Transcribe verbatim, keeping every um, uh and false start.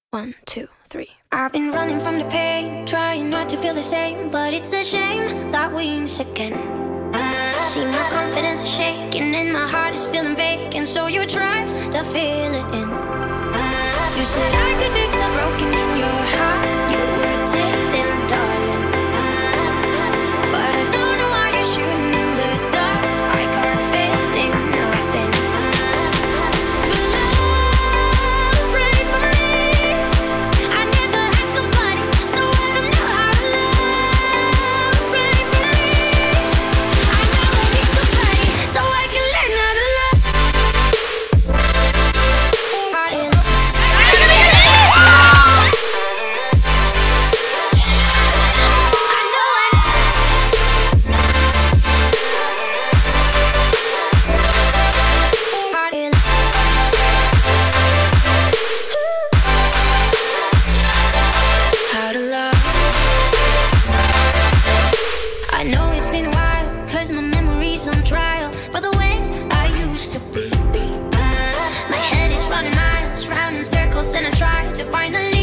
One, two, three. I've been running from the pain, trying not to feel the same, but it's a shame that we miss again. See, my confidence is shaking and my heart is feeling vacant, so you try to fill it in. You said I could fix the broken in your heart. You were saving, darling, but I don't know why you're shooting in the dark. I got faith in nothing. But love, pray for me. I never had somebody, so I don't know how to love. Pray for me. I know I need somebody, so I can learn how to love. I know it's been a while, cause my memory's on trial for the way I used to be. My head is running miles, round in circles, and I try to finally